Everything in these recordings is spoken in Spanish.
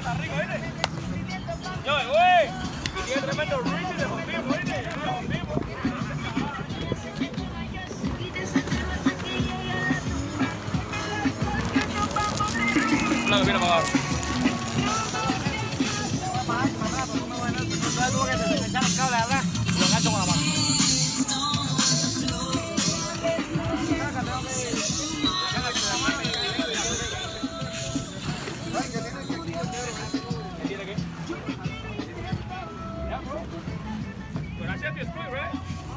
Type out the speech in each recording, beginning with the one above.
Yo, güey. Y tiene tremendo ring de Home ¿oíste? Claro, viene para abajo. Tuvo que echar el cable atrás y lo engancho con la mano. ¿Qué tiene qué? Yeah, bro. But I checked your screen, right?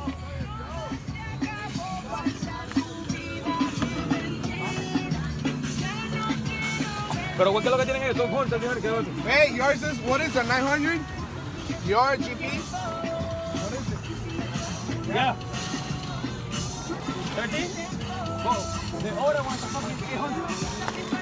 Pero ¿qué es lo que tienen ellos? ¿Son Hunter? ¿Qué es eso? Hey, yours is, what is a 900? Your GP? What is it? Yeah. 13? Oh, the older one's a fucking 800.